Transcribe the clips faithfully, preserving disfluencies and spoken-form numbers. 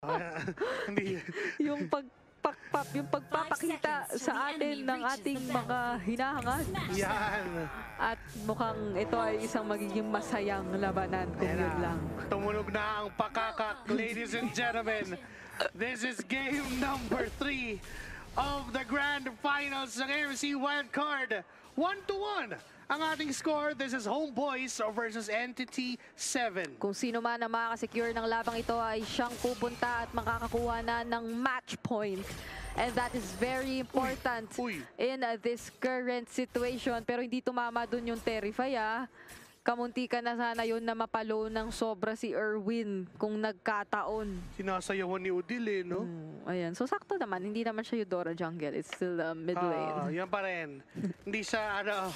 Hindi. Yung pag pakpap, yung pagpapakita sa atin ng ating mga hinahangad. Yan. At mukhang ito ay isang magiging masayang labanan kung Ayan yun na. lang. Tumunog na ang pakakak, ladies and gentlemen. This is game number three of the grand finals ng M C Wildcard. One to one ang ating score. This is Homeboys versus Entity seven. Kung sino man ang makakasecure ng labang ito ay siyang pupunta at makakakuha na ng match point. And that is very important Uy. Uy. in uh, this current situation. Pero hindi tumama dun yung Terrify, ah. Kamunti ka na sana yun na mapalo ng sobra si Erwin kung nagkataon. Sinasayawan ni Udil eh, no? Hmm, ayan. So sakto naman, hindi naman siya Eudora jungle. It's still uh, mid Ah, lane. yan pa rin. Hindi siya, ano,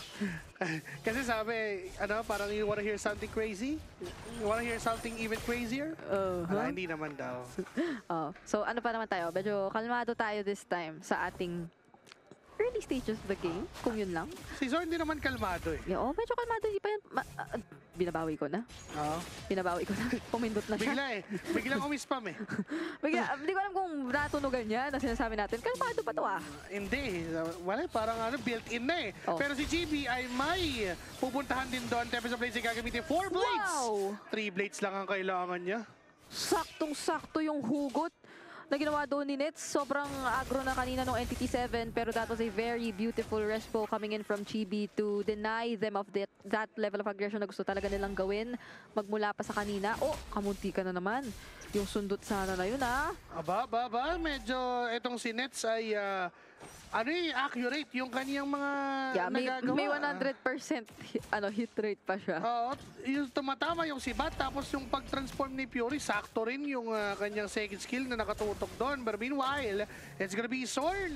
kasi sabi, ano, parang you wanna hear something crazy? You wanna hear something even crazier? Uh-huh. Wala, hindi naman daw. Oh, so ano pa naman tayo? Medyo kalmado tayo this time sa ating early stages of the game, kung yun lang. Si Zorn hindi naman kalmado eh. Yeah, oh, medyo kalmado. Hindi pa yan. Ma- ah, binabawi ko na. Oo. Binabawi ko na. Pumindot na siya. Bigla eh. Biglang umispam eh. Bigla, hindi ko alam kung natunugan niya na sinasabi natin. Kalmado pa to ah. Hindi. Wala, parang ano, built-in na eh. Oh. Pero si G B ay may pupuntahan din doon. Tempest of Blades ay gagamitin. Four blades! Wow! Three blades lang ang kailangan niya. Saktong-sakto yung hugot na ginawa doon ni Nets. Sobrang agro na kanina ng Entity seven, pero that was a very beautiful respo coming in from Chibi to deny them of that, that level of aggression na gusto talaga nilang gawin magmula pa sa kanina. Oh, kamunti ka na naman. Yung sundot sana na yun, ah. Aba, aba, aba. Medyo itong si Nets ay ah, ano eh, accurate yung kaniyang mga Yeah, may, nagagawa. may one hundred percent hi- ano, hit rate pa siya. Oo, yung tumatama yung si Bat, tapos yung pag-transform ni Fury, sakto rin yung ah, kanyang second skill na nakatutok doon. But meanwhile, it's gonna be Zorn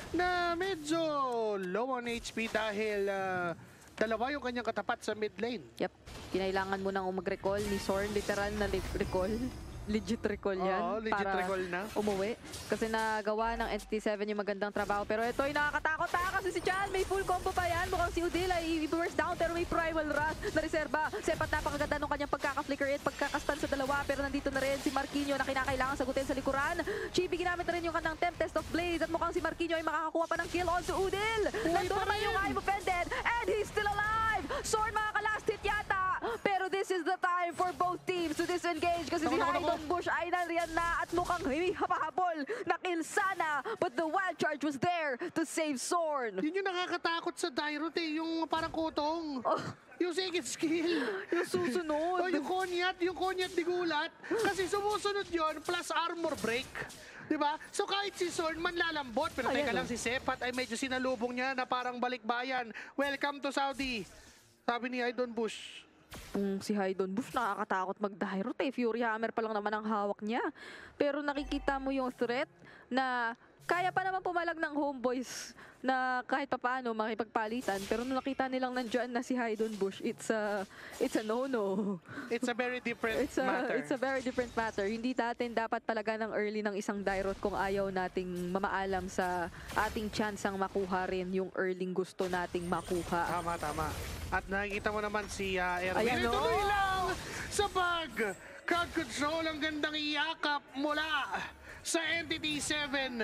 na medyo low on H P dahil ah, dalawa yung kanyang katapat sa mid lane. Yep. Kinailangan mo nang mag-recall ni Zorn. Literal na li- recall. Legit recall yan. Oo, legit para recall na. umuwi. Kasi nagawa ng Entity seven yung magandang trabaho. Pero ito ay nakakatakot ha kasi si Chan may full combo pa yan. Mukhang si Udil ay i-burst down pero may Primal Wrath na reserba. Sepat napakaganda nung kanyang pagkaka-flicker it, pagkakastan sa dalawa. Pero nandito na rin si Marquinhos na kinakailangan sagutin sa likuran. Chibi ginamit na rin yung kanyang Tempest of Blades at mukhang si Marquinhos ay makakakuha pa ng kill on to Udil. Nandun naman yung I'm offended and he's still alive. Sword makaka-last hit yata. Pero this is the time for both teams to disengage kasi si Naku, naku, naku. Haydon Bush ay nariyan na at mukhang hinihapahabol na kill sana. But the wild charge was there to save Zorn. Yun yung nakakatakot sa Dairot eh, yung parang kutong. Oh, Yung second skill. yung susunod. O yung konyat, yung konyat di gulat. Kasi sumusunod yon plus armor break. Diba? So kahit si Zorn manlalambot, pero teka Ayan, lang oh. si Sepat ay medyo sinalubong niya na parang balikbayan. Welcome to Saudi. Sabi ni Aidon Bush. Kung si Haydon Bush nakakatakot mag-Dairot eh. Fury Hammer pa lang naman ang hawak niya. Pero nakikita mo yung threat na kaya pa naman pumalag ng Homeboys na kahit pa paano makipagpalitan. Pero nung nakita nilang nandyan na si Haydon Bush, it's a, it's a no-no. It's a very different It's a, matter. it's a very different matter. Hindi natin dapat talaga ng early ng isang Dairot kung ayaw nating mamaalam sa ating chance ang makuha rin yung early gusto nating makuha. Tama, tama. At nakikita mo naman si uh, Erwin. Ayan, Tuloy oh. lang sa pag crowd control. Ang gandang iyakap mula sa Entity seven.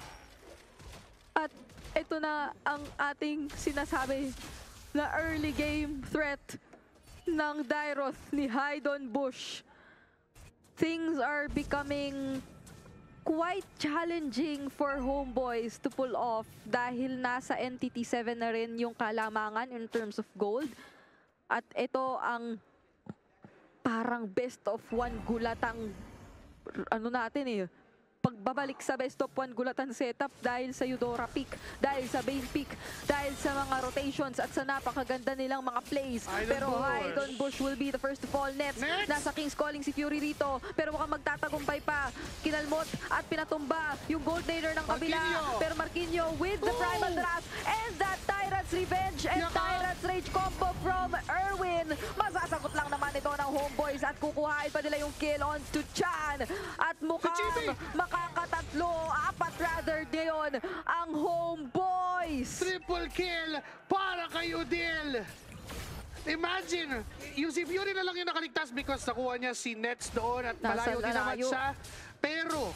At ito na ang ating sinasabi na early game threat ng Dairoth ni Haydon Bush. Things are becoming quite challenging for Homeboys to pull off dahil nasa Entity seven na rin yung kalamangan in terms of gold. At ito ang parang best of one gulatang ano natin eh, pagbabalik sa best of one gulatan setup dahil sa Eudora pick, dahil sa Bane pick, dahil sa mga rotations at sa napakaganda nilang mga plays. Haydon Pero Bush. Haydon Bush will be the first to fall. Nets, Nets! nasa King's Calling si Fury rito, pero mukhang magtatagumpay pa. Kinalmot at pinatumba yung gold laner ng kabila. Marquinhos! Pero Marquinhos with the Oh! Primal Wrath and that Tyrant's Revenge and Yaka! Tyrant's Rage combo from Erwin. Masasagot lang naman ito ng Homeboys at kukuhain pa nila yung kill on to Chan. At mukhang Chibi! makakatatlo, apat rather ngayon ang Homeboys. Triple kill para kay Udil. Imagine, yung si Fury na lang yung nakaligtas because nakuha niya si Nets doon at Nasa malayo din naman layo. siya. Pero,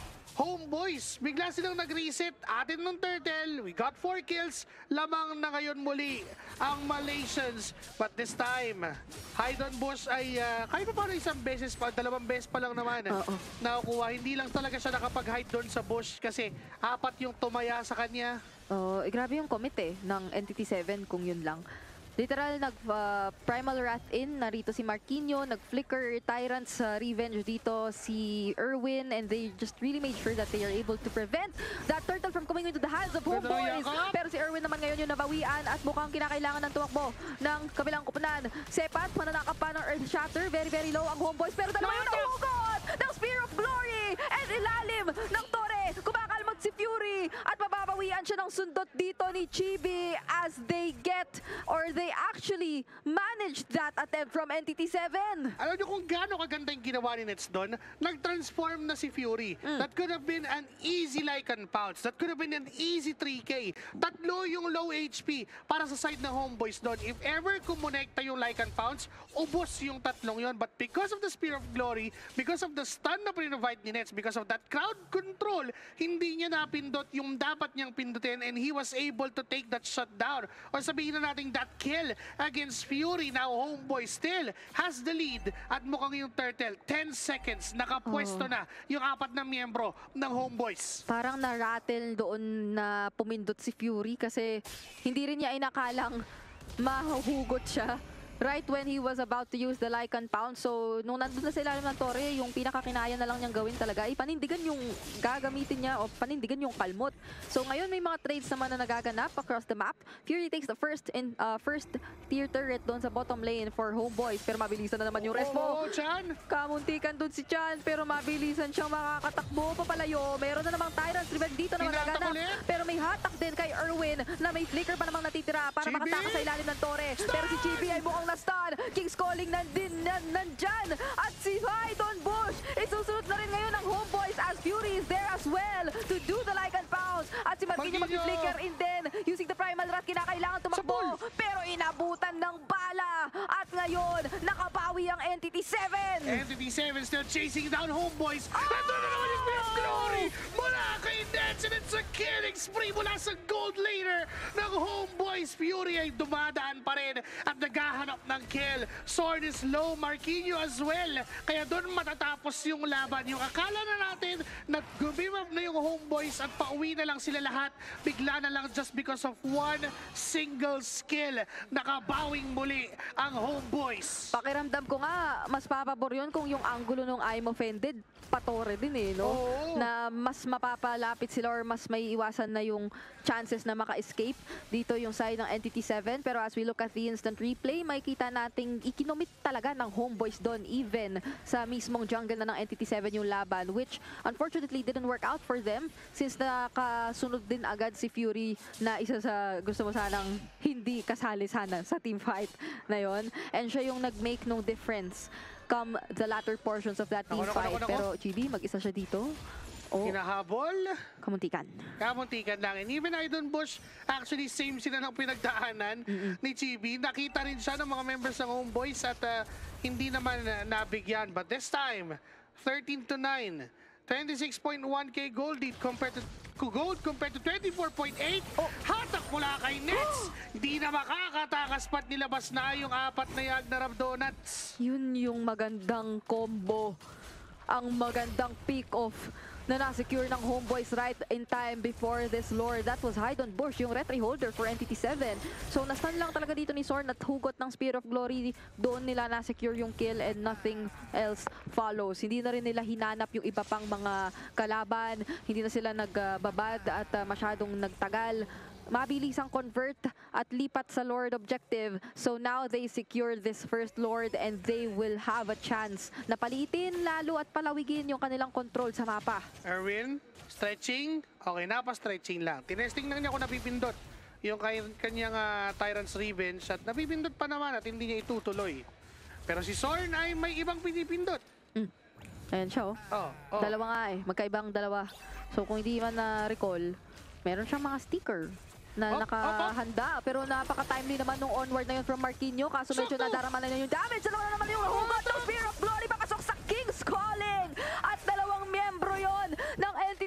Homeboys, bigla silang nag-reset. Atin nung Turtle, we got four kills. Lamang na ngayon muli ang Malaysians. But this time, Haydon Bush ay uh, kahit pa paano isang beses pa, dalawang beses pa lang naman Oo. nakukuha. Hindi lang talaga siya nakapag-hide doon sa Bush kasi apat yung tumaya sa kanya. Oh, eh, grabe yung commit eh ng N T T seven kung yun lang. Literal, nag-Primal Wrath in, narito si Marquinho, nag-Flicker Tyrant's uh, Revenge dito si Erwin, and they just really made sure that they are able to prevent that turtle from coming into the hands of Ganda Homeboys. yakap. Pero si Erwin naman ngayon yung nabawian at mukhang kinakailangan ng tumakbo ng kabilang kupunan. Sepat, mananakap pa ng Earth Shatter, very very low ang Homeboys, pero dalawa yung nahugot ng Spear of Glory and ilalim ng Torre. Kumakalmag si Fury at mababawian siya ng sundot dito ni Chibi as they get or they actually managed that attempt from N T T seven. Alam niyo kung gaano kaganda yung ginawa ni Nets doon? Nag-transform na si Fury. That could have been an easy Lycan Pounce. That could have been an easy three K. Tatlo yung low H P para sa side ng Homeboys doon. If ever kumonekta yung Lycan Pounce, ubos yung tatlong yon. But because of the Spear of Glory, because of the stun na pinrovide ni Nets, because of that crowd control, hindi niya napindot yung dapat niyang pindutin and he was able to take that shutdown. O sabihin na natin that kill against Fury. Now Homeboy still has the lead at mukhang yung Turtle, ten seconds, nakapwesto na yung apat na miyembro ng Homeboys. Parang na-rattle doon na pumindot si Fury kasi hindi rin niya inakalang mahuhugot siya right when he was about to use the Lycan Pound. So, nung nandun na sa ilalim ng Torre, yung pinakakinaya na lang niyang gawin talaga, ay panindigan yung gagamitin niya o panindigan yung kalmot. So, ngayon may mga trades naman na nagaganap across the map. Fury takes the first in uh, first tier turret doon sa bottom lane for Homeboys, pero mabilisan na naman yung respo. Oo, Chan! Kamuntikan doon si Chan, pero mabilisan siyang makakatakbo papalayo. Meron na namang Tyrant's Revenge dito na Tinatak magaganap. ulit. Pero may hatak din kay Erwin na may flicker pa namang natitira para Chibi! makatakas sa ilalim ng Torre. Pero si Chibi ay mukhang na-stun. King's Calling nandin, nan, nandyan. At si Haydon Bush, isusunod na rin ngayon ng Homeboys as Fury is there as well to do the Lycan Pounce. At si Marquinhos Marquinhos! mag-flicker in din. Using the Primal Wrath, kinakailangan tumakbo. Pero inabutan ng bala. At ngayon, nakabawi ang N T T seven. N T T seven still chasing down Homeboys. Nandun na naman yung Spear of Glory mula kay Nets, and it's a killing spree mula sa gold laner ng Homeboys. Fury ay dumadaan pa rin at naghahanap ng kill. Sword is low, Marquinhos as well. Kaya doon matatapos yung laban. Yung akala na natin na gumimap na yung Homeboys at pauwi na lang sila lahat, bigla na lang just because of one single skill. Nakabawing muli ang Homeboys. Pakiramdam ko nga, mas papabor yun kung yung angulo nung I'm offended, patore din eh, no? Oo. Na mas mapapalapit sila or mas may iwasan na yung chances na maka-escape dito yung side ng N T T seven. Pero as we look at the instant replay, makikita nating ikinomit talaga ng Homeboys doon, even sa mismong jungle na ng N T T seven yung laban, which unfortunately didn't work out for them since nakasunod din agad si Fury na isa sa gusto mo sanang hindi kasali sana sa team fight na yon. And siya yung nag-make no difference come the latter portions of that team Nako, nako, fight. nako, nako. Pero G B, mag-isa siya dito. Oh, Hinahabol. kamuntikan. Kamuntikan lang. And even Haydon Bush, actually same sila ng pinagdaanan ni Chibi. Nakita rin siya ng mga members ng Homeboys at uh, hindi naman uh, nabigyan. But this time, thirteen to nine. twenty-six point one K gold lead compared to gold compared to twenty-four point eight. Oh, hatak mula kay Nets. Hindi na makakatakas pat nilabas na yung apat na yag na Rabdonuts. Yun yung magandang combo. Ang magandang pick-off na na-secure ng Homeboys right in time before this Lord. That was Haydon Bush, yung retry holder for N T T seven. So, nastan lang talaga dito ni Zorn at hugot ng Spear of Glory. Doon nila na-secure yung kill and nothing else follows. Hindi na rin nila hinanap yung iba pang mga kalaban. Hindi na sila nagbabad at uh, masyadong nagtagal. Mabilis ang convert at lipat sa Lord objective. So now they secure this first Lord and they will have a chance na palitin lalo at palawigin yung kanilang control sa mapa. Erwin, stretching. Okay, napa-stretching lang. Tinesting lang niya kung napipindot yung kay, kanyang uh, Tyrant's Revenge at napipindot pa naman at hindi niya itutuloy. Pero si Zorn ay may ibang pinipindot. Mm. Ayan siya oh. Oh, oh. Dalawa nga eh. Magkaibang dalawa. So kung hindi man na-recall, meron siyang mga sticker na Oh, nakahanda. Pero napaka-timely naman nung onward na yun from Marquinhos. Kaso medyo Sakto. nadarama na yun yung damage. Dalawa na naman yung hugot ng Spear of Glory. Papasok sa King's Calling. At dalawang miyembro yon ng N T T seven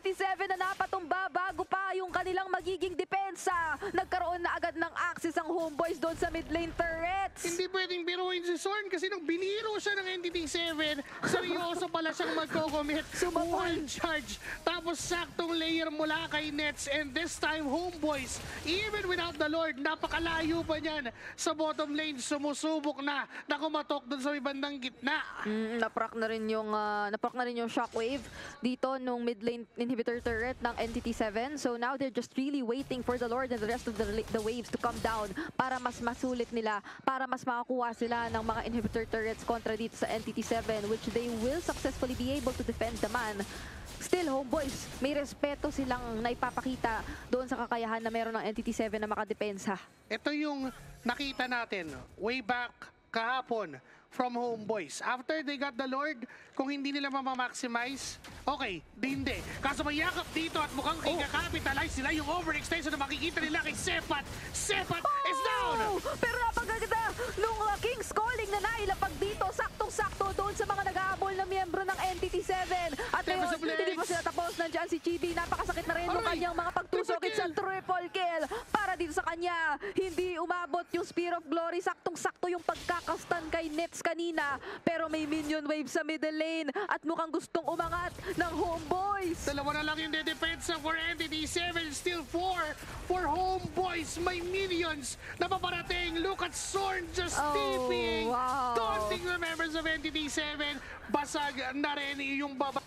seven na napatumba bago pa yung kanilang magiging depensa. Nagkaroon na agad ng access ang Homeboys doon sa mid lane turrets. Hindi pwedeng biruin si Zorn kasi nung biniro siya ng N T T seven, seryoso pala siyang magko-commit. Sumapal. One charge. Tapos saktong layer mula kay Nets. And this time, Homeboys, even without the Lord, napakalayo pa niyan sa bottom lane. Sumusubok na na kumatok doon sa may bandang gitna. Mm, naproc na rin yung uh, naproc na rin yung shockwave dito nung mid lane inhibitor turret ng N T T seven. So now they're just really waiting for the Lord and the rest of the the waves to come down para mas masulit nila, para mas makakuha sila ng mga inhibitor turrets kontra dito sa N T T seven, which they will successfully be able to defend the man. Still, Homeboys, may respeto silang naipapakita doon sa kakayahan na meron ng N T T seven na makadepensa. Ito yung nakita natin way back kahapon from Homeboys. After they got the Lord, kung hindi nila mamamaximize, okay, di hindi. Kaso may yakap dito at mukhang Oh. i-capitalize sila yung overextension na makikita nila kay Sepat. Sepat is down! Oh! Pero napagaganda nung uh, King's Calling na nailapag dito, saktong-sakto doon sa mga nag-aabol na miyembro ng N T T seven. At Level ngayon, sa Blades. hindi pa sila tapos. Nandiyan si Chibi. Napakasakit na rin nung Aray! kanyang mga pagtusok. Triple It's a triple kill para dito sa kanya. Hindi umabot yung Spear of Glory. Saktong-sakto yung pagkakastan kay Nets kanina. Pero may minion wave sa middle lane at mukhang gustong umangat ng Homeboys. Dalawa na lang yung dedepensa for N T T seven. Still four for Homeboys. May minions na paparating. Look at Zorn just Oh, TPing. wow. Taunting the members of N T T seven. Basag na rin yung baba.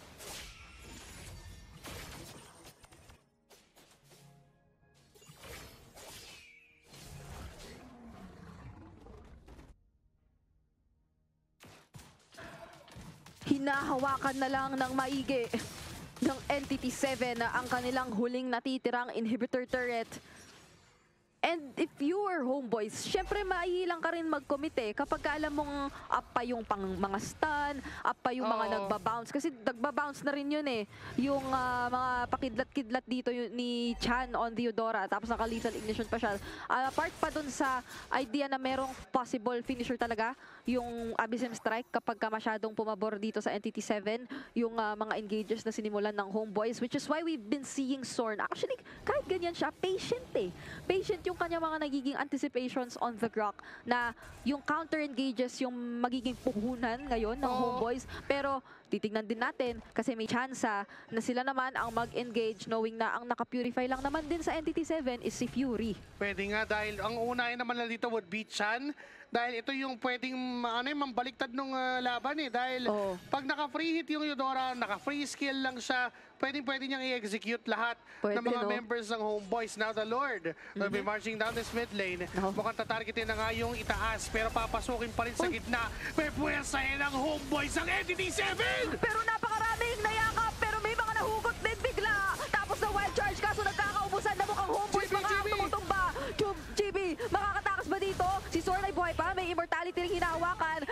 Hinahawakan na lang ng maigi ng N T T seven na ang kanilang huling natitirang inhibitor turret. And if you are Homeboys, syempre maiilang ka rin mag-commit eh. Kapag ka alam mong up pa yung pang mga stun, up pa yung mga Oo. nagbabounce. Kasi nagbabounce na rin yun eh. Yung ah, mga pakidlat-kidlat dito yun, ni Chan on Theodora. Tapos naka-lethal ignition pa siya. Ah, apart pa dun sa idea na merong possible finisher talaga, yung Abyssem Strike kapag ka masyadong pumabor dito sa N T T seven, yung ah, mga engages na sinimulan ng Homeboys, which is why we've been seeing Zorn. Actually, kahit ganyan siya, patient eh. Patient yung kanya mga nagiging anticipations on the Grok na yung counter engages yung magiging puhunan ngayon ng Oo. Homeboys. Pero titignan din natin kasi may tsansa na sila naman ang mag-engage knowing na ang naka-purify lang naman din sa N T T seven is si Fury. Pwede nga dahil ang unahin naman na dito would be Chan. Dahil ito yung pwedeng ano, yung mambaliktad ng laban eh. Dahil Oo. pag naka-free hit yung Eudora, naka-free skill lang siya, pwedeng pwede niyang i-execute lahat Pwede, ng mga no? members ng Homeboys. Now the Lord will be marching down this mid lane. Nako. Mukhang tatargetin na nga yung itaas pero papasukin pa rin sa gitna. May puwersa eh ng Homeboys ang N T T seven! Pero napakaraming nayakap pero may mga nahugot din bigla. Tapos na wild charge kaso nagkakaubusan na mukhang Homeboys G B, mga G B. tumutumba. G B, makakatakas ba dito? Si Zorn ay buhay pa, may immortality ring hinahawakan.